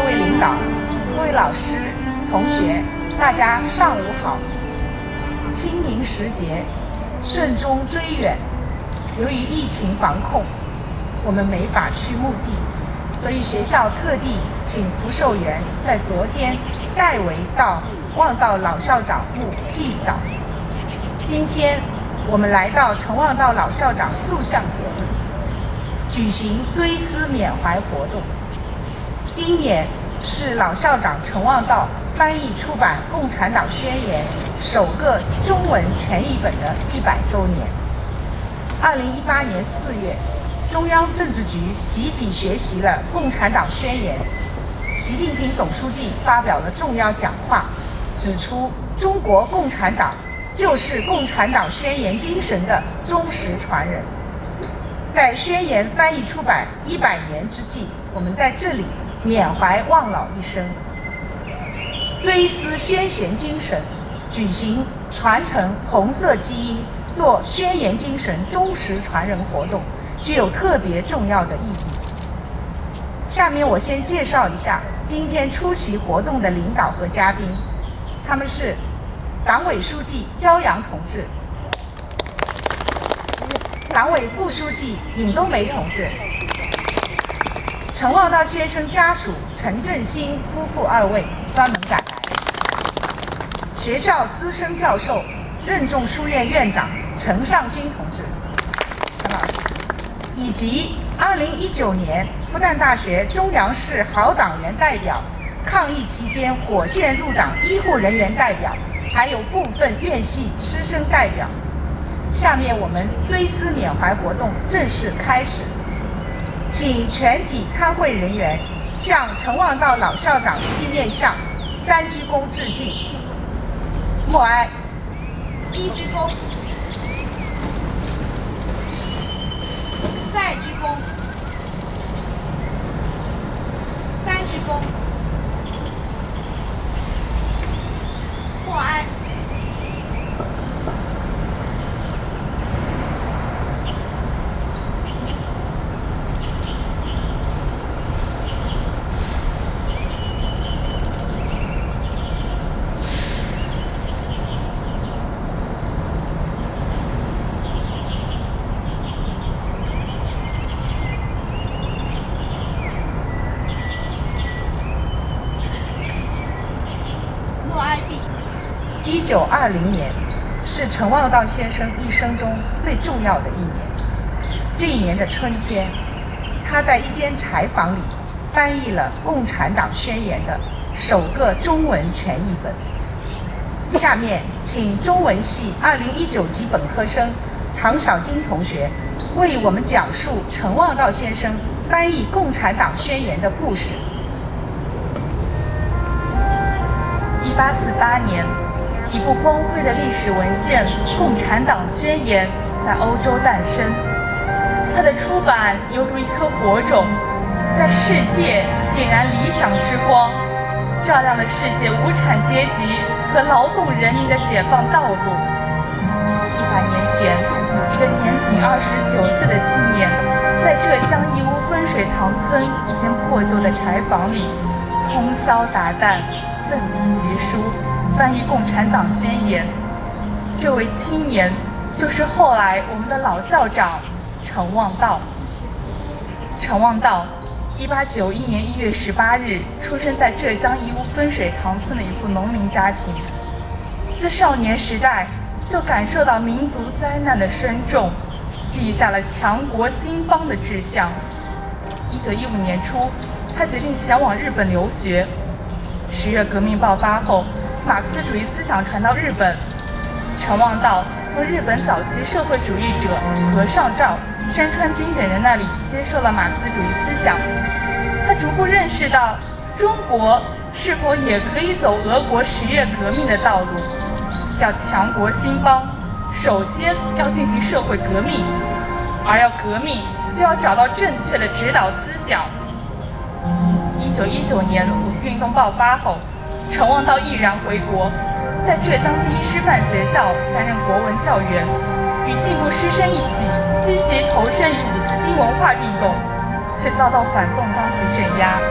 位领导、各位老师、同学，大家上午好。清明时节，慎终追远。由于疫情防控，我们没法去墓地，所以学校特地请福寿员在昨天代为到望道老校长墓祭扫。今天我们来到陈望道老校长塑像前，举行追思缅怀活动。今年是老校长陈望道翻译出版《共产党宣言》首个中文全译本的100周年。2018年4月，中央政治局集体学习了《共产党宣言》，习近平总书记发表了重要讲话，指出中国共产党就是《共产党宣言》精神的忠实传人。在宣言翻译出版100年之际，我们在这里缅怀望老一生，追思先贤精神，举行传承红色基因，做宣言精神忠实传人活动，具有特别重要的意义。下面我先介绍一下今天出席活动的领导和嘉宾，他们是党委书记焦阳同志，党委副书记尹冬梅同志，陈望道先生家属陈振兴夫妇2位专门赶来，学校资深教授、任重书院院长陈尚军同志，陈老师，以及2019年复旦大学中阳市好党员代表、抗疫期间火线入党医护人员代表，还有部分院系师生代表。下面我们追思缅怀活动正式开始，请全体参会人员向陈望道老校长纪念像3鞠躬致敬。默哀。1鞠躬，再鞠躬，3鞠躬，默哀。1920年是陈望道先生一生中最重要的一年。这一年的春天，他在一间柴房里翻译了《共产党宣言》的首个中文全译本。下面请中文系2019级本科生唐小金同学为我们讲述陈望道先生翻译《共产党宣言》的故事。 1848年，一部光辉的历史文献《共产党宣言》在欧洲诞生。它的出版犹如一颗火种，在世界点燃理想之光，照亮了世界无产阶级和劳动人民的解放道路。100年前，一个年仅29岁的青年，在浙江义乌分水塘村一间破旧的柴房里，通宵达旦，奋笔疾书，翻译《共产党宣言》。这位青年就是后来我们的老校长陈望道。陈望道，1891年1月18日出生在浙江义乌分水塘村的一户农民家庭。自少年时代就感受到民族灾难的深重，立下了强国兴邦的志向。1915年初，他决定前往日本留学。10月革命爆发后，马克思主义思想传到日本，陈望道从日本早期社会主义者和尚照、山川君等人那里接受了马克思主义思想。他逐步认识到，中国是否也可以走俄国10月革命的道路。要强国兴邦，首先要进行社会革命，而要革命，就要找到正确的指导思想。1919年5四运动爆发后，陈望道毅然回国，在浙江第一师范学校担任国文教员，与进步师生一起积极投身于5四新文化运动，却遭到反动当局镇压，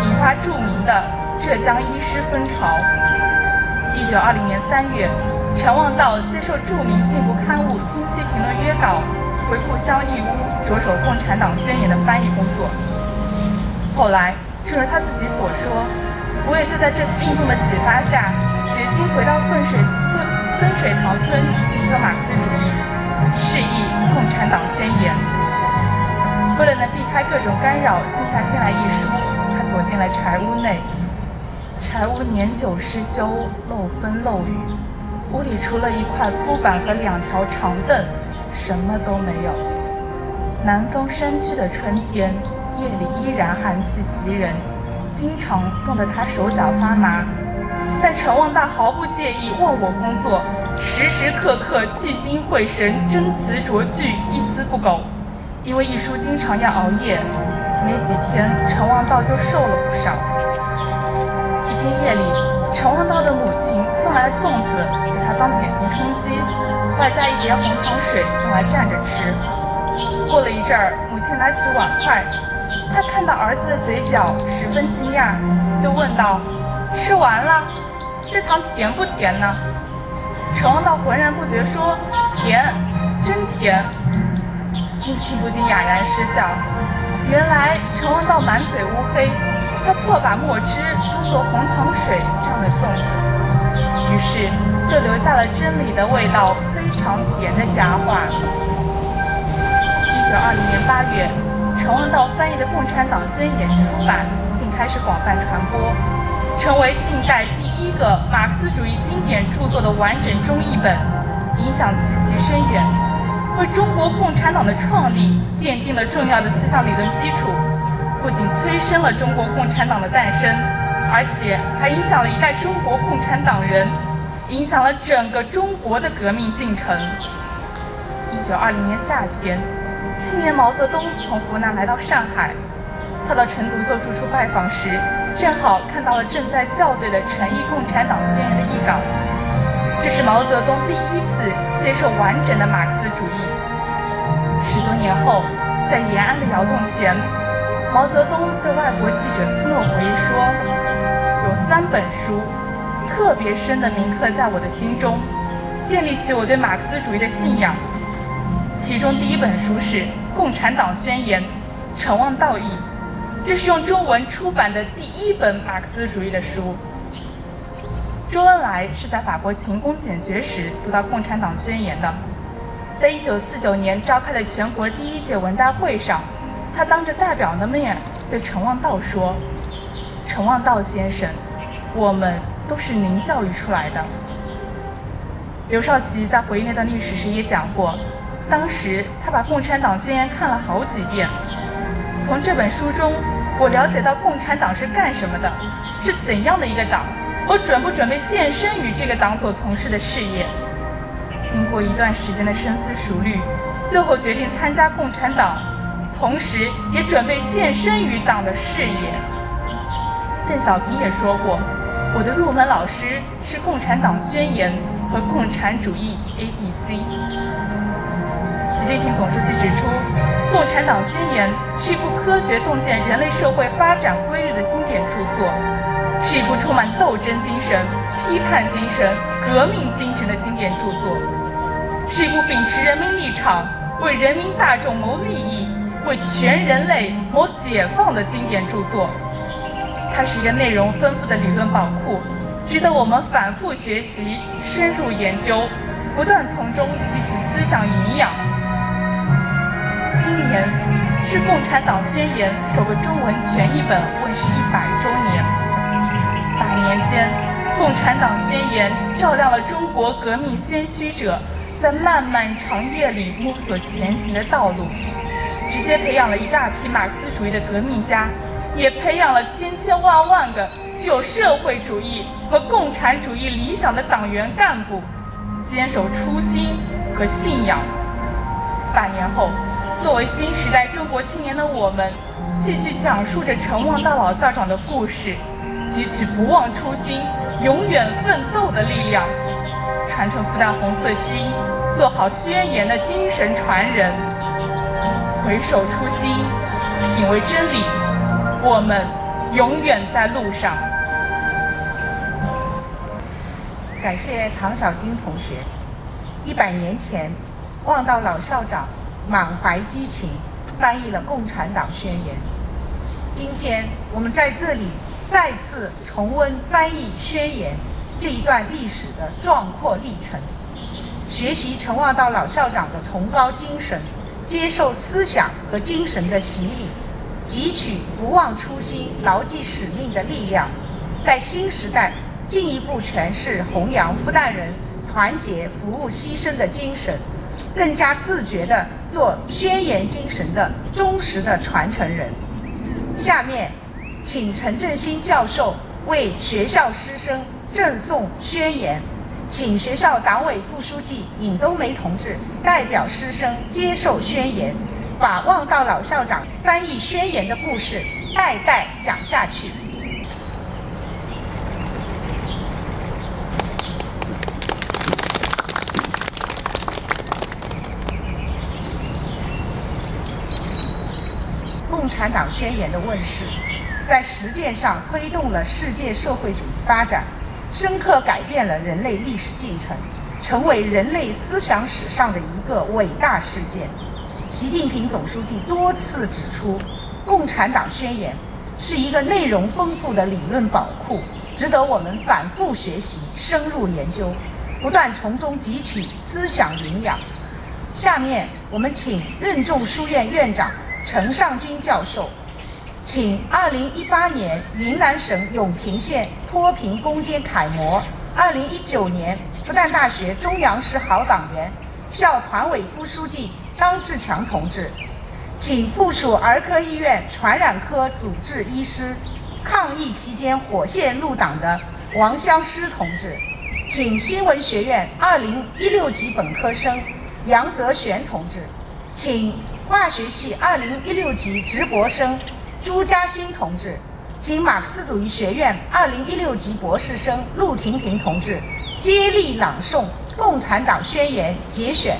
引发著名的浙江医师风潮。1920年3月，陈望道接受著名进步刊物《经济评论》约稿，回故乡义乌，着手《共产党宣言》的翻译工作。后来，正如他自己所说，我也就在这次运动的启发下，决心回到分水塘村进修马克思主义，释译《共产党宣言》。为了能避开各种干扰，静下心来一书，他躲进了柴屋内。柴屋年久失修，漏风漏雨，屋里除了一块铺板和2条长凳，什么都没有。南风山区的春天，夜里依然寒气袭人，经常冻得他手脚发麻。但陈望道毫不介意忘我工作，时时刻刻聚精会神，斟词酌句，一丝不苟。因为一书经常要熬夜，没几天陈望道就瘦了不少。一天夜里，陈望道的母亲送来粽子给他当点心充饥，外加一碟红糖水用来蘸着吃。过了一阵儿，母亲拿起碗筷，他看到儿子的嘴角十分惊讶，就问道：“吃完了？这糖甜不甜呢？”陈望道浑然不觉说：“甜，真甜。”母亲不禁哑然失笑。原来陈望道满嘴乌黑，他错把墨汁当作红糖水蘸了粽子，于是就留下了真理的味道非常甜的佳话。1920年8月，陈望道翻译的《共产党宣言》出版，并开始广泛传播，成为近代第一个马克思主义经典著作的完整中译本，影响极其深远，为中国共产党的创立奠定了重要的思想理论基础，不仅催生了中国共产党的诞生，而且还影响了一代中国共产党人，影响了整个中国的革命进程。1920年夏天，青年毛泽东从湖南来到上海，他到陈独秀住处拜访时，正好看到了正在校对的陈译《共产党宣言》的译稿。这是毛泽东第一次接受完整的马克思主义。10多年后，在延安的窑洞前，毛泽东对外国记者斯诺回忆说：“有3本书特别深地铭刻在我的心中，建立起我对马克思主义的信仰。其中第1本书是《共产党宣言》，陈望道译，这是用中文出版的第1本马克思主义的书。”周恩来是在法国勤工俭学时读到《共产党宣言》的。在1949年召开的全国第1届文代会上，他当着代表的面对陈望道说：“陈望道先生，我们都是您教育出来的。”刘少奇在回忆那段历史时也讲过，当时他把《共产党宣言》看了好几遍。从这本书中，我了解到共产党是干什么的，是怎样的一个党，我准不准备献身于这个党所从事的事业。经过一段时间的深思熟虑，最后决定参加共产党，同时也准备献身于党的事业。邓小平也说过，我的入门老师是《共产党宣言》和共产主义 ABC。习近平总书记指出，《共产党宣言》是一部科学洞见人类社会发展规律的经典著作，是一部充满斗争精神、批判精神、革命精神的经典著作，是一部秉持人民立场、为人民大众谋利益、为全人类谋解放的经典著作。它是一个内容丰富的理论宝库，值得我们反复学习、深入研究，不断从中汲取思想营养。今年是《共产党宣言》首个中文全译本问世100周年。100年间，《共产党宣言》照亮了中国革命先驱者在漫漫长夜里摸索前行的道路，直接培养了一大批马克思主义的革命家，也培养了千千万万个具有社会主义和共产主义理想的党员干部，坚守初心和信仰。100年后，作为新时代中国青年的我们，继续讲述着陈望道老校长的故事，汲取不忘初心、永远奋斗的力量，传承复旦红色基因，做好宣言的精神传人。回首初心，品味真理，我们永远在路上。 感谢唐小金同学100年前望道老校长满怀激情翻译了《共产党宣言》。今天我们在这里再次重温翻译宣言这一段历史的壮阔历程，学习陈望道老校长的崇高精神，接受思想和精神的洗礼，汲取不忘初心、牢记使命的力量，在新时代进一步诠释弘扬复旦人团结、服务、牺牲的精神，更加自觉地做宣言精神的忠实的传承人。下面，请陈振兴教授为学校师生赠送宣言，请学校党委副书记尹冬梅同志代表师生接受宣言，把望道老校长翻译宣言的故事代代讲下去。共产党宣言的问世，在实践上推动了世界社会主义发展，深刻改变了人类历史进程，成为人类思想史上的一个伟大事件。习近平总书记多次指出，共产党宣言是一个内容丰富的理论宝库，值得我们反复学习、深入研究，不断从中汲取思想营养。下面我们请任重书院院长陈尚军教授，请2018年云南省永平县脱贫攻坚楷模，2019年复旦大学中央师好党员、校团委副书记张志强同志，请附属儿科医院传染科主治医师、抗疫期间火线入党的王湘诗同志，请新闻学院2016级本科生杨泽玄同志，请化学系2016级直博生朱嘉欣同志，请马克思主义学院2016级博士生陆婷婷同志接力朗诵《共产党宣言》节选。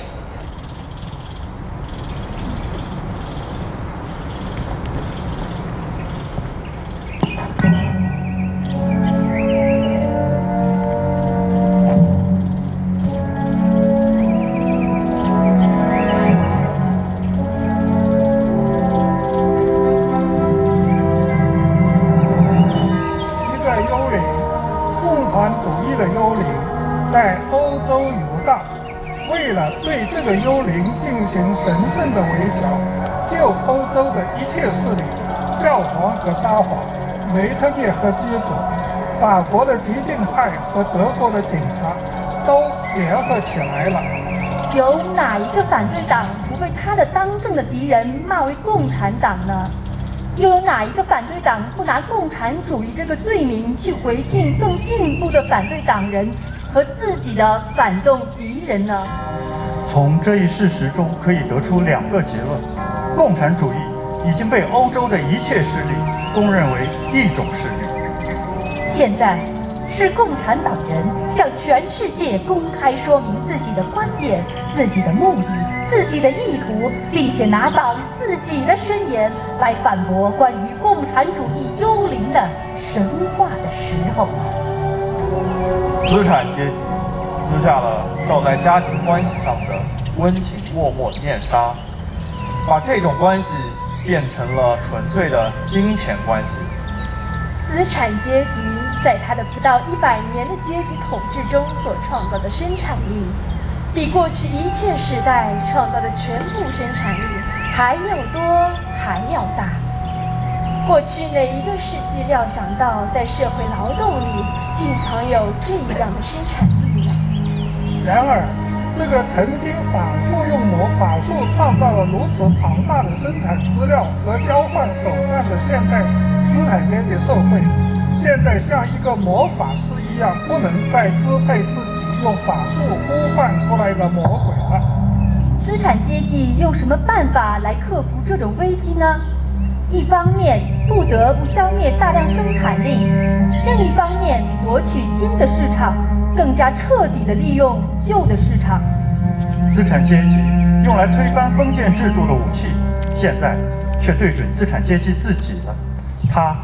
在欧洲游荡，为了对这个幽灵进行神圣的围剿，救欧洲的一切势力，教皇和沙皇、梅特涅和基佐、法国的激进派和德国的警察都联合起来了。 有哪一个反对党不被他的当政的敌人骂为共产党呢？又有哪一个反对党不拿共产主义这个罪名去回敬更进步的反对党人和自己的反动敌人呢？ 从这一事实中可以得出2个结论：共产主义已经被欧洲的一切势力公认为一种势力。 现在是共产党人向全世界公开说明自己的观点、自己的目的、自己的意图，并且拿党自己的宣言来反驳关于共产主义幽灵的神话的时候了。 资产阶级撕下了罩在家庭关系上的温情脉脉的面纱，把这种关系变成了纯粹的金钱关系。 资产阶级在他的不到100年的阶级统治中所创造的生产力，比过去一切时代创造的全部生产力还要多，还要大。过去哪一个世纪料想到在社会劳动里蕴藏有这样的生产力呢？ 然而，这个曾经反复用法术创造了如此庞大的生产资料和交换手段的现代资产阶级社会，现在像一个魔法师一样，不能再支配自己用法术呼唤出来的魔鬼了。 资产阶级用什么办法来克服这种危机呢？一方面不得不消灭大量生产力，另一方面夺取新的市场，更加彻底地利用旧的市场。 资产阶级用来推翻封建制度的武器，现在却对准资产阶级自己了。它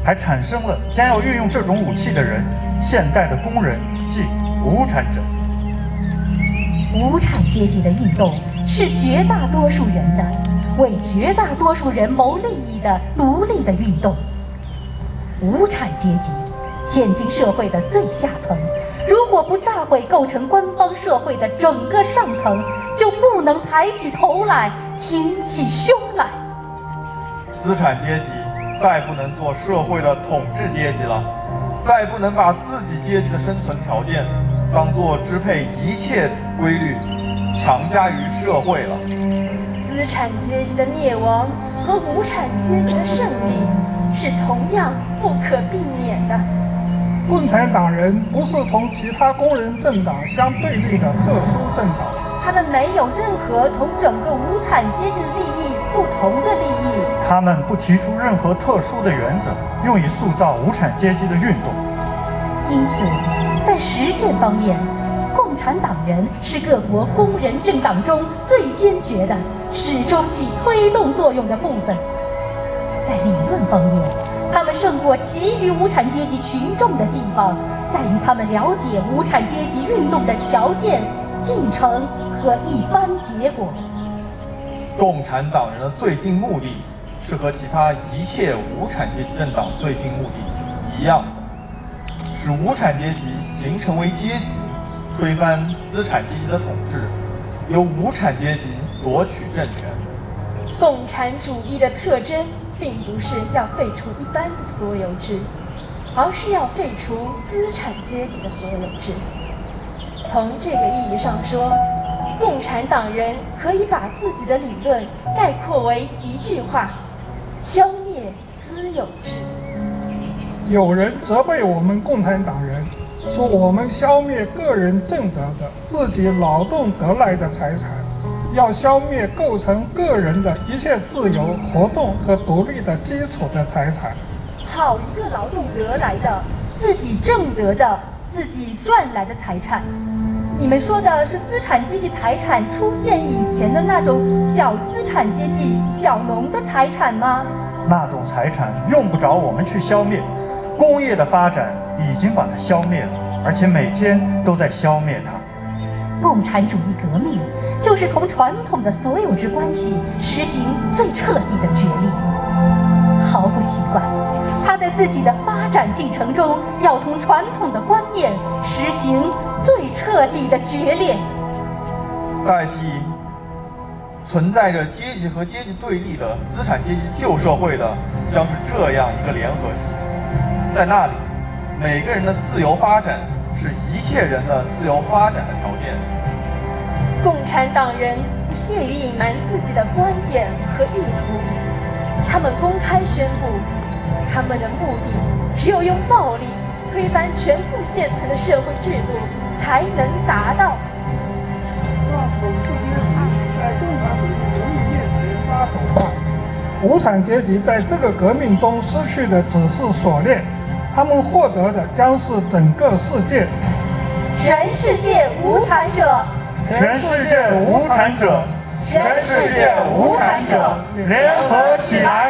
还产生了将要运用这种武器的人——现代的工人，即无产者。 无产阶级的运动是绝大多数人的，为绝大多数人谋利益的独立的运动。无产阶级，现今社会的最下层，如果不炸毁构成官方社会的整个上层，就不能抬起头来，挺起胸来。 资产阶级再不能做社会的统治阶级了，再不能把自己阶级的生存条件当作支配一切规律强加于社会了。 资产阶级的灭亡和无产阶级的胜利是同样不可避免的。 共产党人不是同其他工人政党相对立的特殊政党， 他们没有任何同整个无产阶级的利益不同的利益。 他们不提出任何特殊的原则，用以塑造无产阶级的运动。 因此，在实践方面，共产党人是各国工人政党中最坚决的，始终起推动作用的部分。在理论方面，他们胜过其余无产阶级群众的地方，在于他们了解无产阶级运动的条件、进程和一般结果。 共产党人的最近目的是和其他一切无产阶级政党最近目的一样的，使无产阶级形成为阶级，推翻资产阶级的统治，由无产阶级夺取政权。 共产主义的特征并不是要废除一般的所有制，而是要废除资产阶级的所有制。从这个意义上说，共产党人可以把自己的理论概括为一句话：消灭私有制。 有人责备我们共产党人，说我们消灭个人挣得的自己劳动得来的财产，要消灭构成个人的一切自由活动和独立的基础的财产。 好一个劳动得来的、自己挣得的、自己赚来的财产！你们说的是资产阶级财产出现以前的那种小资产阶级、小农的财产吗？ 那种财产用不着我们去消灭，工业的发展已经把它消灭了，而且每天都在消灭它。 共产主义革命就是同传统的所有制关系实行最彻底的决裂。毫不奇怪，他在自己的发展进程中要同传统的观念实行最彻底的决裂。 代替存在着阶级和阶级对立的资产阶级旧社会的，将是这样一个联合体，在那里，每个人的自由发展是一切人的自由发展的条件。 共产党人不屑于隐瞒自己的观点和意图，他们公开宣布，他们的目的只有用暴力推翻全部现存的社会制度才能达到。 让统治阶级在共产主义革命面前撒手吧。无产阶级在这个革命中失去的只是锁链，他们获得的将是整个世界。 全世界无产者， 全世界无产者，全世界无产者，联合起来！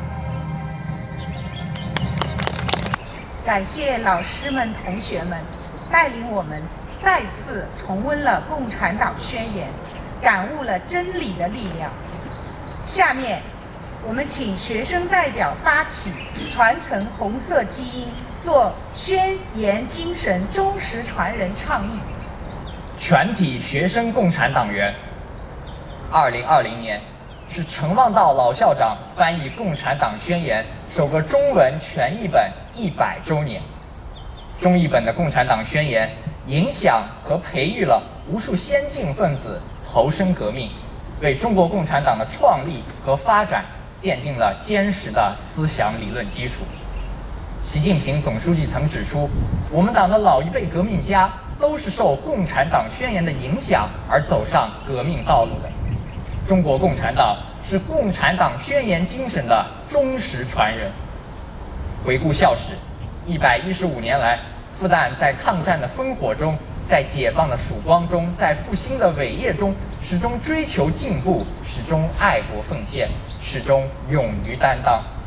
感谢老师们、同学们带领我们再次重温了《共产党宣言》，感悟了真理的力量。下面，我们请学生代表发起传承红色基因，做宣言精神忠实传人倡议。 全体学生共产党员，2020年是陈望道老校长翻译《共产党宣言》首个中文全译本100周年。中译本的《共产党宣言》影响和培育了无数先进分子投身革命，为中国共产党的创立和发展奠定了坚实的思想理论基础。习近平总书记曾指出，我们党的老一辈革命家都是受《共产党宣言》的影响而走上革命道路的。中国共产党是《共产党宣言》精神的忠实传人。回顾校史，115年来，复旦在抗战的烽火中，在解放的曙光中，在复兴的伟业中，始终追求进步，始终爱国奉献，始终勇于担当。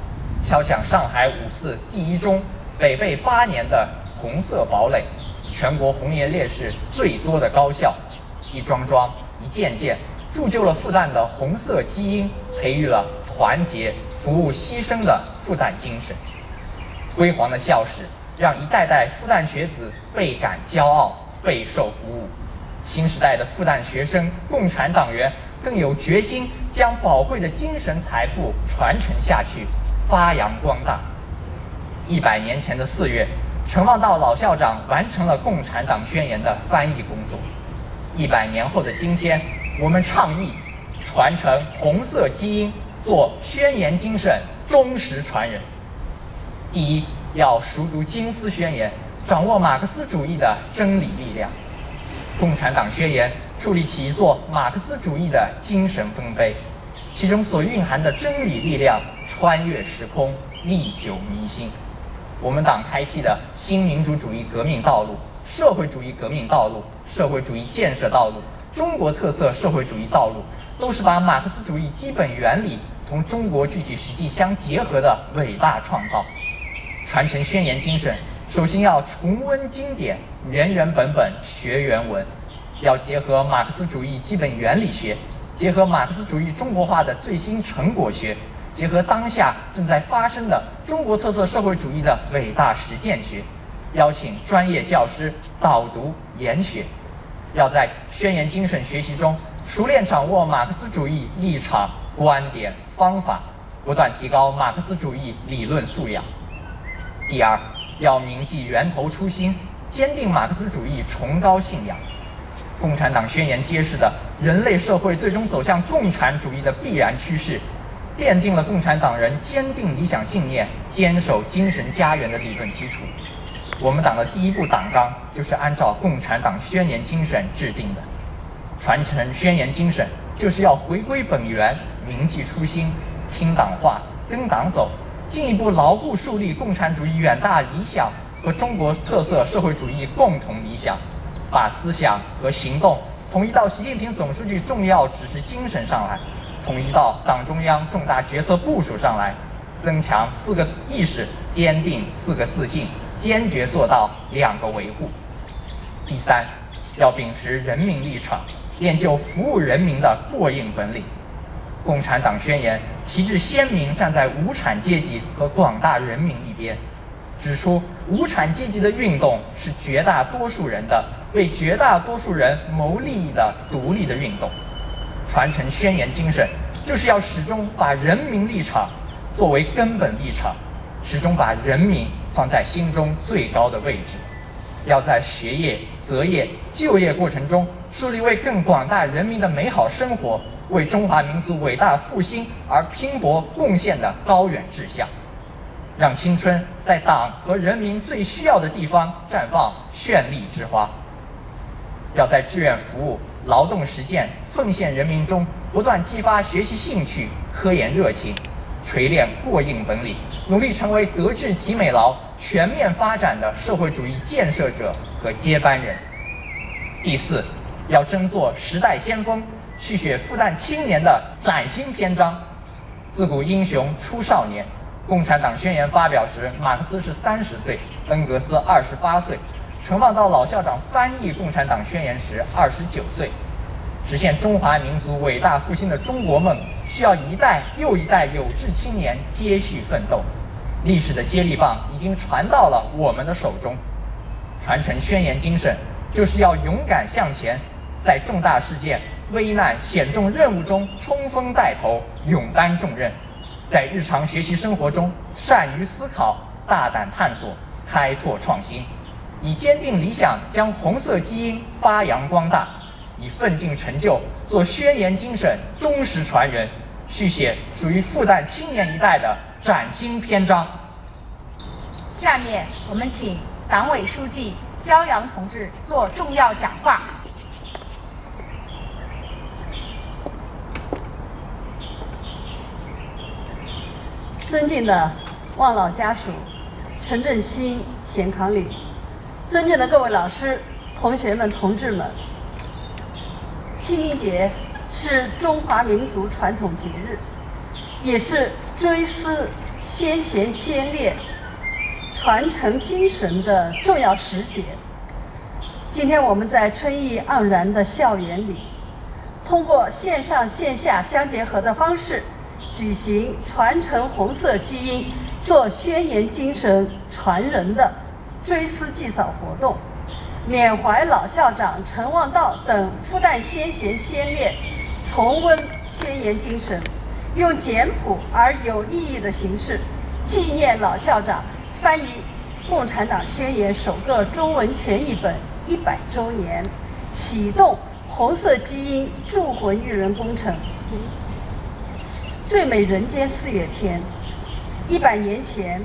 敲响上海五四第一中北碚8年的红色堡垒，全国红叶烈士最多的高校，一桩桩、一件件，铸就了复旦的红色基因，培育了团结、服务、牺牲的复旦精神。辉煌的校史让一代代复旦学子倍感骄傲，备受鼓舞。新时代的复旦学生、共产党员更有决心将宝贵的精神财富传承下去，发扬光大。100年前的4月，陈望道老校长完成了《共产党宣言》的翻译工作。100年后的今天，我们倡议传承红色基因，做宣言精神忠实传人。第一，要熟读金丝宣言，掌握马克思主义的真理力量。共产党宣言树立起一座马克思主义的精神丰碑，其中所蕴含的真理力量穿越时空，历久弥新。我们党开辟的新民主主义革命道路、社会主义革命道路、社会主义建设道路、中国特色社会主义道路，都是把马克思主义基本原理同中国具体实际相结合的伟大创造。传承宣言精神，首先要重温经典，原原本本学原文，要结合马克思主义基本原理学，结合马克思主义中国化的最新成果学，结合当下正在发生的中国特色社会主义的伟大实践学，邀请专业教师导读研学，要在宣言精神学习中熟练掌握马克思主义立场、观点、方法，不断提高马克思主义理论素养。第二，要铭记源头初心，坚定马克思主义崇高信仰。共产党宣言揭示的人类社会最终走向共产主义的必然趋势，奠定了共产党人坚定理想信念、坚守精神家园的理论基础。我们党的第一部党纲就是按照共产党宣言精神制定的。传承宣言精神，就是要回归本源，铭记初心，听党话，跟党走，进一步牢固树立共产主义远大理想和中国特色社会主义共同理想，把思想和行动统一到习近平总书记重要指示精神上来，统一到党中央重大决策部署上来，增强4个意识，坚定4个自信，坚决做到2个维护。第三，要秉持人民立场，练就服务人民的过硬本领。共产党宣言旗帜鲜明站在无产阶级和广大人民一边，指出无产阶级的运动是绝大多数人的为绝大多数人谋利益的独立的运动。传承宣言精神，就是要始终把人民立场作为根本立场，始终把人民放在心中最高的位置，要在学业、择业、就业过程中树立为更广大人民的美好生活、为中华民族伟大复兴而拼搏贡献的高远志向，让青春在党和人民最需要的地方绽放绚丽之花。要在志愿服务、劳动实践、奉献人民中不断激发学习兴趣、科研热情，锤炼过硬本领，努力成为德智体美劳全面发展的社会主义建设者和接班人。第四，要争做时代先锋，续写复旦青年的崭新篇章。自古英雄出少年，共产党宣言发表时，马克思是30岁，恩格斯28岁，陈望道老校长翻译共产党宣言时29岁。实现中华民族伟大复兴的中国梦，需要一代又一代有志青年接续奋斗。历史的接力棒已经传到了我们的手中。传承宣言精神，就是要勇敢向前，在重大事件、危难险重任务中冲锋带头，勇担重任；在日常学习生活中善于思考，大胆探索，开拓创新，以坚定理想将红色基因发扬光大，以奋进成就做宣言精神忠实传人，续写属于复旦青年一代的崭新篇章。 下面我们请党委书记焦阳同志做重要讲话。 尊敬的望老家属、陈振兴、贤康里，尊敬的各位老师、同学们、同志们，清明节是中华民族传统节日，也是追思先贤先烈传承精神的重要时节。今天我们在春意盎然的校园里，通过线上线下相结合的方式，举行传承红色基因、做宣言精神传人的追思祭扫活动，缅怀老校长陈望道等复旦先贤先烈，重温宣言精神，用简朴而有意义的形式纪念老校长翻译《共产党宣言》首个中文全译本100周年，启动红色基因铸魂育人工程。最美人间4月天，100年前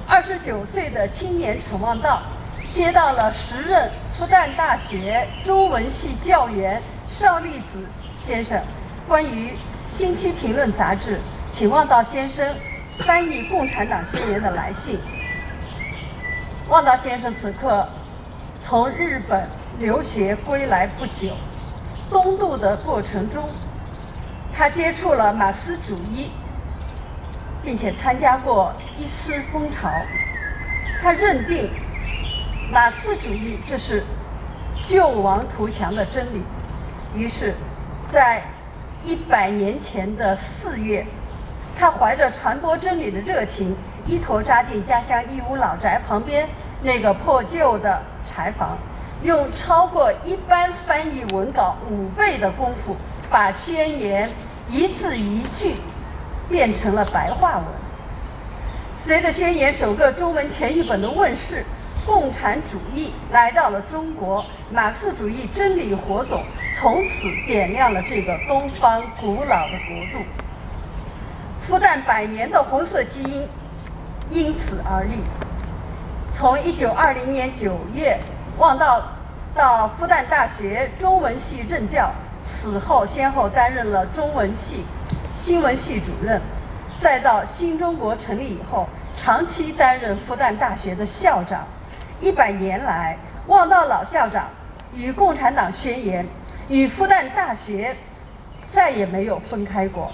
，29岁的青年陈望道接到了时任复旦大学中文系教员邵力子先生关于《星期评论》杂志请望道先生翻译《共产党宣言》的来信。望道先生此刻从日本留学归来不久，东渡的过程中，他接触了马克思主义，并且参加过一丝风潮。他认定马克思主义这是救亡图强的真理，于是，在100年前的4月，他怀着传播真理的热情，一头扎进家乡义乌老宅旁边那个破旧的柴房，用超过一般翻译文稿5倍的功夫，把宣言一字一句变成了白话文。随着宣言首个中文全译本的问世，共产主义来到了中国，马克思主义真理火种从此点亮了这个东方古老的国度。复旦100年的红色基因因此而立。从1920年9月望道到复旦大学中文系任教，此后先后担任了中文系、新闻系主任，再到新中国成立以后，长期担任复旦大学的校长。100年来，望道老校长与共产党宣言、与复旦大学再也没有分开过。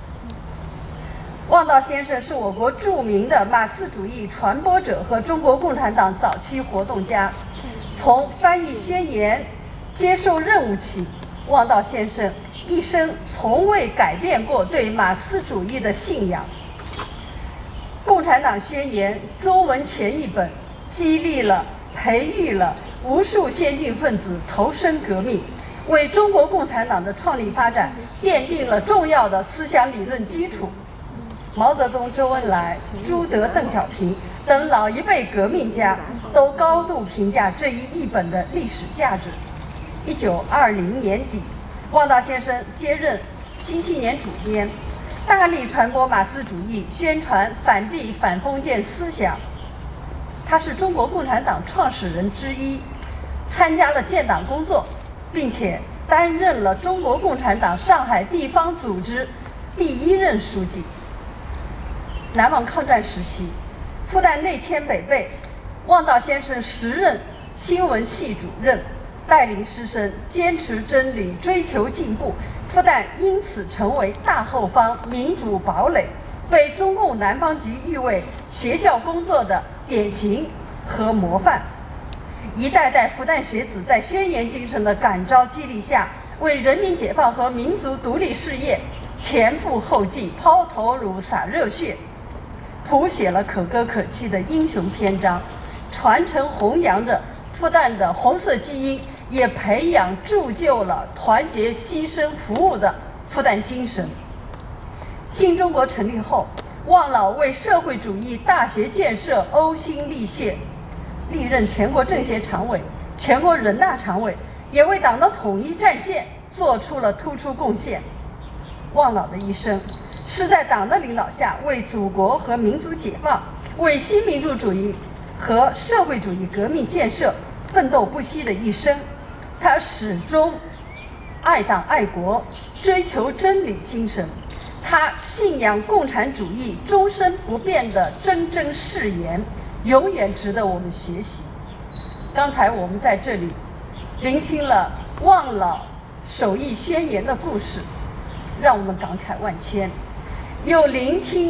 望道先生是我国著名的马克思主义传播者和中国共产党早期活动家。从翻译宣言、接受任务起，望道先生一生从未改变过对马克思主义的信仰。共产党宣言中文全译本激励了、培育了无数先进分子投身革命，为中国共产党的创立发展奠定了重要的思想理论基础。毛泽东、周恩来、朱德、邓小平等老一辈革命家都高度评价这一译本的历史价值。1920年底，望道先生接任《新青年》主编，大力传播马克思主义，宣传反帝反封建思想。他是中国共产党创始人之一，参加了建党工作，并且担任了中国共产党上海地方组织第1任书记。南王抗战时期，复旦内迁北碚，望道先生时任新闻系主任，带领师生坚持真理，追求进步。复旦因此成为大后方民主堡垒，被中共南方局誉为学校工作的典型和模范。一代代复旦学子在宣言精神的感召激励下，为人民解放和民族独立事业前赴后继，抛头颅洒热血，谱写了可歌可泣的英雄篇章，传承弘扬着复旦的红色基因，也培养铸就了团结牺牲服务的复旦精神。新中国成立后，望老为社会主义大学建设呕心沥血，历任全国政协常委、全国人大常委，也为党的统一战线做出了突出贡献。望老的一生是在党的领导下为祖国和民族解放、为新民主主义和社会主义革命建设奋斗不息的一生。他始终爱党爱国，追求真理精神，他信仰共产主义终身不变的铮铮誓言，永远值得我们学习。刚才我们在这里聆听了望老首义宣言的故事，让我们感慨万千，又聆听了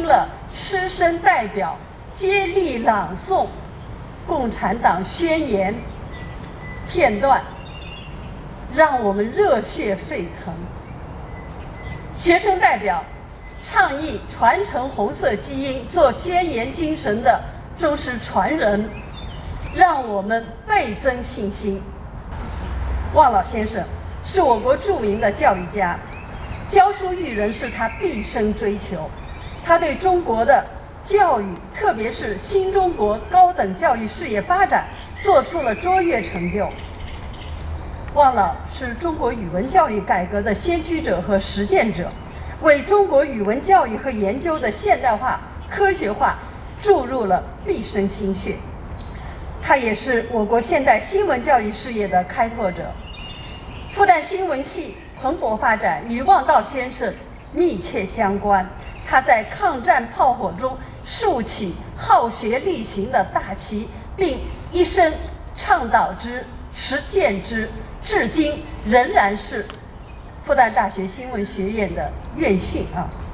师生代表接力朗诵《共产党宣言》片段，让我们热血沸腾。学生代表倡议传承红色基因，做宣言精神的忠实传人，让我们倍增信心。望老先生是我国著名的教育家，教书育人是他毕生追求。他对中国的教育，特别是新中国高等教育事业发展，做出了卓越成就。望老是中国语文教育改革的先驱者和实践者，为中国语文教育和研究的现代化、科学化注入了毕生心血。他也是我国现代新闻教育事业的开拓者。复旦新闻系蓬勃发展与望道先生密切相关。他在抗战炮火中竖起好学力行的大旗，并一生倡导之、实践之，至今仍然是复旦大学新闻学院的院训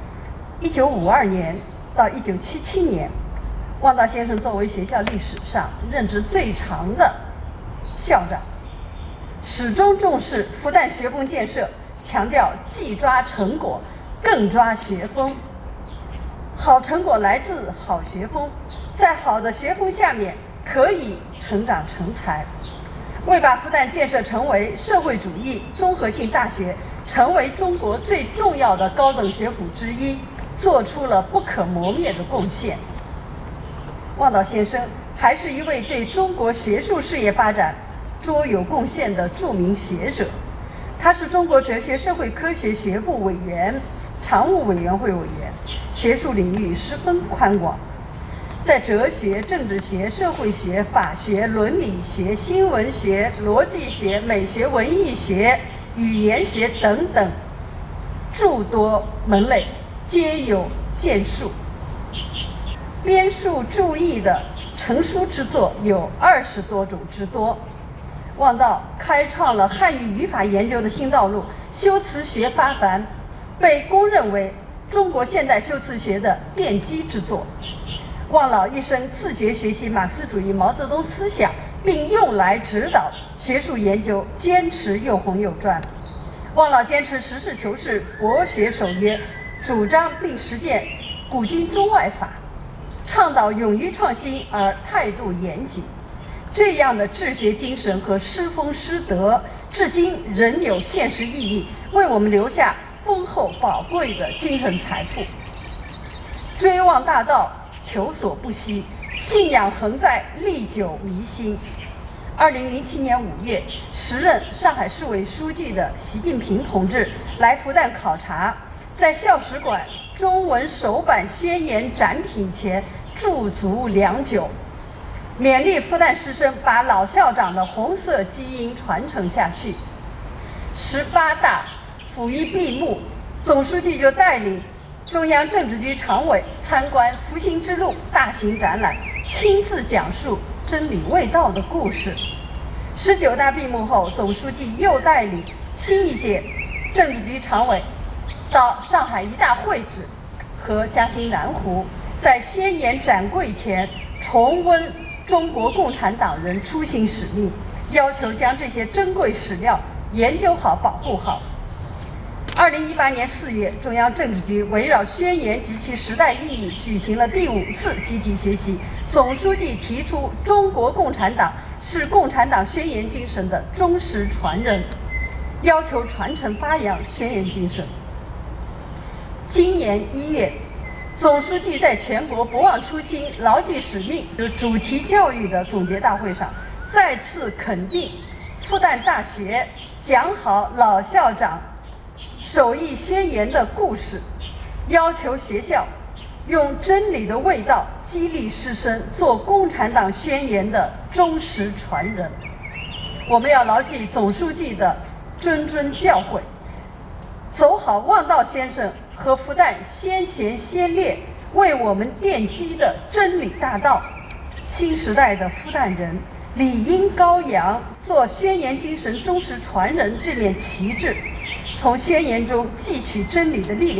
1952年到1977年，望道先生作为学校历史上任职最长的校长，始终重视复旦学风建设，强调既抓成果，更抓学风。好成果来自好学风，在好的学风下面可以成长成才。为把复旦建设成为社会主义综合性大学，成为中国最重要的高等学府之一，做出了不可磨灭的贡献。望道先生还是一位对中国学术事业发展卓有贡献的著名学者。他是中国哲学社会科学学部委员、常务委员会委员，学术领域十分宽广，在哲学、政治学、社会学、法学、伦理学、新闻学、逻辑学、美学、文艺学、语言学等等诸多门类皆有建树。编述注译的成书之作有20多种之多。望道开创了汉语语法研究的新道路，修辞学发凡，被公认为中国现代修辞学的奠基之作。望老一生自觉学习马克思主义、毛泽东思想，并用来指导学术研究，坚持又红又专。望老坚持实事求是、博学守约，主张并实践古今中外法，倡导勇于创新而态度严谨。这样的治学精神和师风师德，至今仍有现实意义，为我们留下丰厚宝贵的精神财富。追望大道，求索不息，信仰恒在，历久弥新。2007年5月，时任上海市委书记的习近平同志来复旦考察，在校史馆中文首版宣言展品前驻足良久，勉励复旦师生把老校长的红色基因传承下去。18大甫一闭幕，总书记就带领中央政治局常委参观复兴之路大型展览，亲自讲述真理未到的故事。19大闭幕后，总书记又带领新一届政治局常委到上海一大会址和嘉兴南湖，在宣言展柜前重温中国共产党人初心使命，要求将这些珍贵史料研究好、保护好。2018年4月，中央政治局围绕宣言及其时代意义举行了第5次集体学习。总书记提出，中国共产党是共产党宣言精神的忠实传人，要求传承发扬宣言精神。今年1月，总书记在全国不忘初心、牢记使命主题教育的总结大会上，再次肯定复旦大学讲好老校长手艺宣言的故事，要求学校用真理的味道激励师生做共产党宣言的忠实传人。我们要牢记总书记的谆谆教诲，走好望道先生和复旦先贤先烈为我们奠基的真理大道。新时代的复旦人理应高扬做宣言精神忠实传人这面旗帜，从宣言中汲取真理的力量，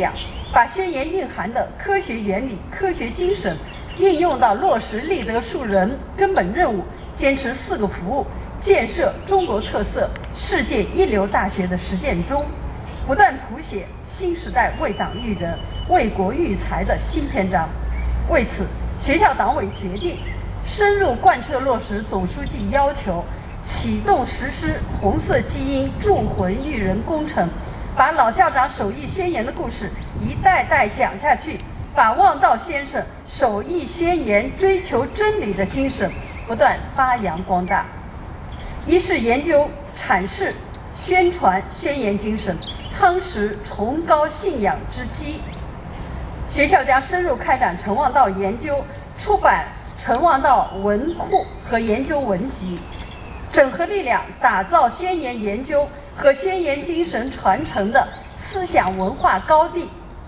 把宣言蕴含的科学原理、科学精神应用到落实立德树人根本任务，坚持4个服务，建设中国特色世界一流大学的实践中，不断谱写新时代为党育人、为国育才的新篇章。为此，学校党委决定深入贯彻落实总书记要求，启动实施红色基因铸魂育人工程，把老校长手艺宣言的故事一代代讲下去，把望道先生手艺宣言追求真理的精神不断发扬光大。一是研究阐释宣传宣言精神，夯实崇高信仰之基。学校将深入开展陈望道研究，出版陈望道文库和研究文集，整合力量，打造宣言研究和宣言精神传承的思想文化高地，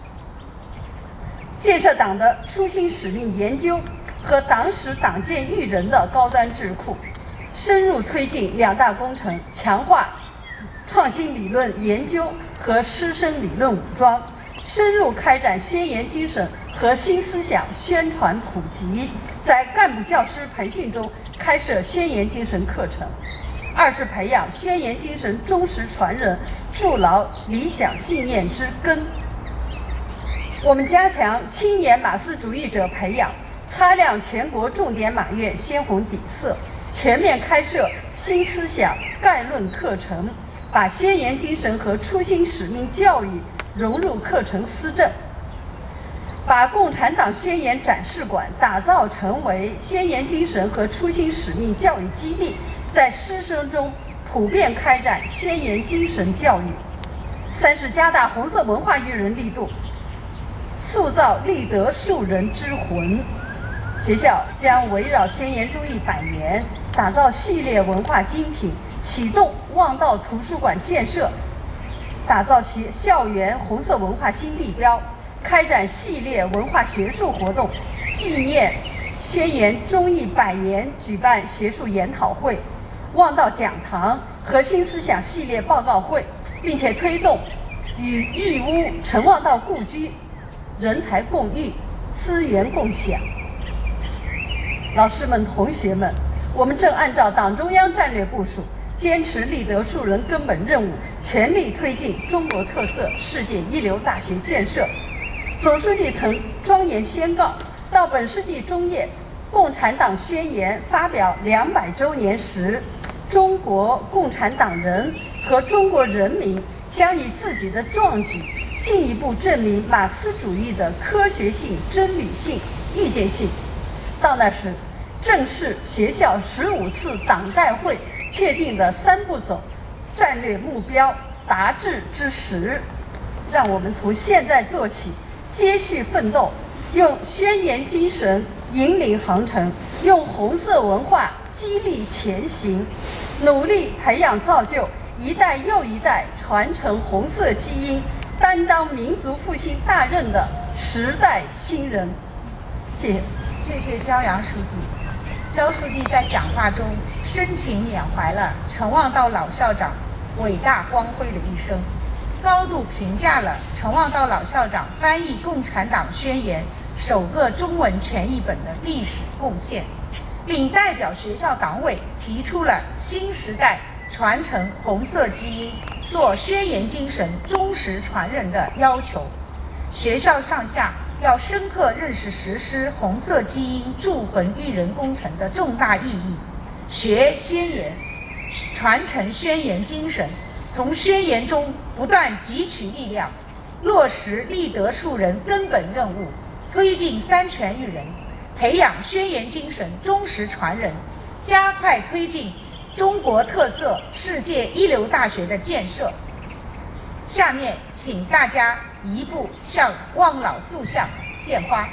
建设党的初心使命研究和党史党建育人的高端智库，深入推进2大工程，强化创新理论研究和师生理论武装，深入开展宣言精神和新思想宣传普及，在干部教师培训中开设宣言精神课程。2是培养宣言精神忠实传人，筑牢理想信念之根。我们加强青年马克思主义者培养，擦亮全国重点马院鲜红底色，全面开设新思想概论课程，把宣言精神和初心使命教育融入课程思政，把共产党宣言展示馆打造成为宣言精神和初心使命教育基地，在师生中普遍开展宣言精神教育。3是加大红色文化育人力度，塑造立德树人之魂。学校将围绕宣言周100年，打造系列文化精品，启动望道图书馆建设，打造校园红色文化新地标，开展系列文化学术活动，纪念宣言中100年，举办学术研讨会、望道讲堂和新思想系列报告会，并且推动与义乌陈望道故居人才共育、资源共享。老师们、同学们，我们正按照党中央战略部署，坚持立德树人根本任务，全力推进中国特色世界一流大学建设。总书记曾庄严宣告，到本世纪中叶，共产党宣言发表200周年时，中国共产党人和中国人民将以自己的壮举，进一步证明马克思主义的科学性、真理性、预见性。到那时，正是学校15次党代会确定的3步走战略目标达至之时。让我们从现在做起，接续奋斗，用宣言精神引领航程，用红色文化激励前行，努力培养造就一代又一代传承红色基因、担当民族复兴大任的时代新人。谢谢。 谢谢焦阳书记。焦书记在讲话中深情缅怀了陈望道老校长伟大光辉的一生，高度评价了陈望道老校长翻译《共产党宣言》首个中文全译本的历史贡献，并代表学校党委提出了新时代传承红色基因、做宣言精神忠实传人的要求。学校上下要深刻认识实施红色基因铸魂育人工程的重大意义，学宣言，传承宣言精神，从宣言中不断汲取力量，落实立德树人根本任务，推进三权育人，培养宣言精神忠实传人，加快推进中国特色世界一流大学的建设。下面请大家移步向望老塑像献花。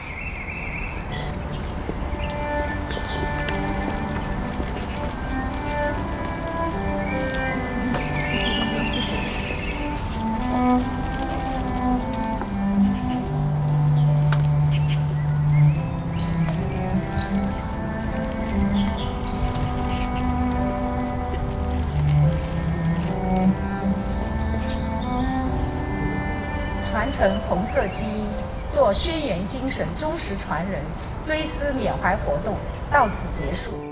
传传承红色基因，做宣言精神忠实传人，追思缅怀活动到此结束。